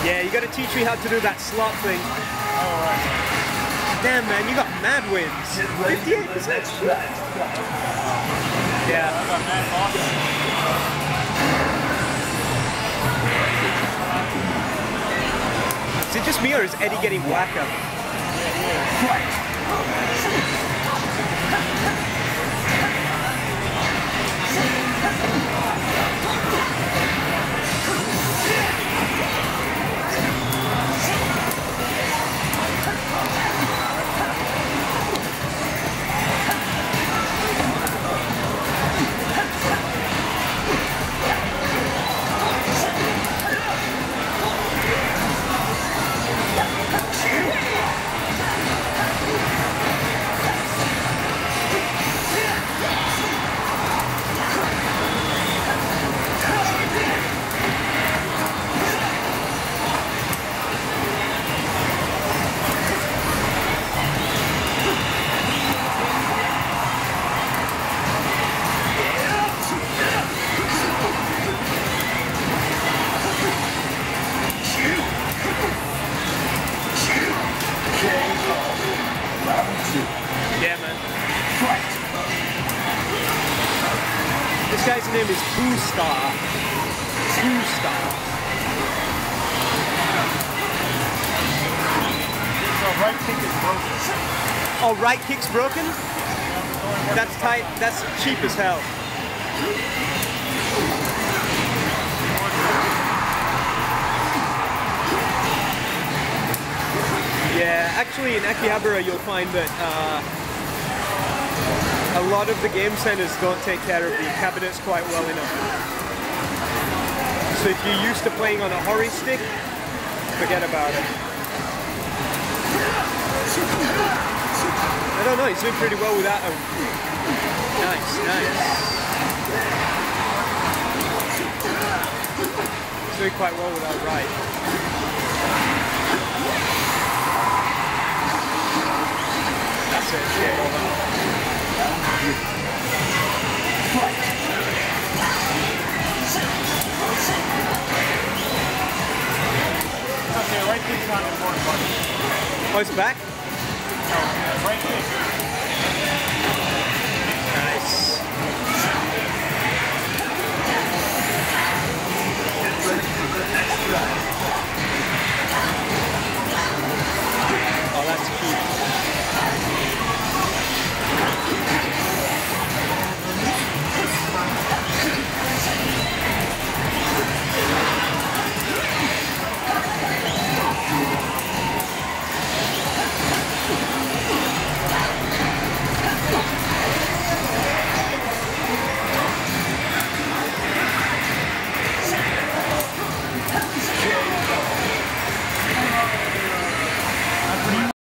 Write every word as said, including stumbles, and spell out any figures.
Yeah, you gotta teach me how to do that slot thing. Alright. Damn, man, you got mad wins. fifty-eight percent. Yeah. I got mad losses. Is it just me or is Eddie getting whacker? Yeah, man. This guy's name is Boo Star. Boo Star. So right kick is broken. Oh, right kick's broken? That's tight. That's cheap as hell. Yeah, actually in Akihabara you'll find that uh, a lot of the game centers don't take care of the cabinets quite well enough. So if you're used to playing on a Hori stick, forget about it. I don't know, he's doing pretty well without a... Nice, nice. He's doing quite well without right. That's it, game over. Okay, right kick's not important, buddy. Oh, it's back? No, right kick.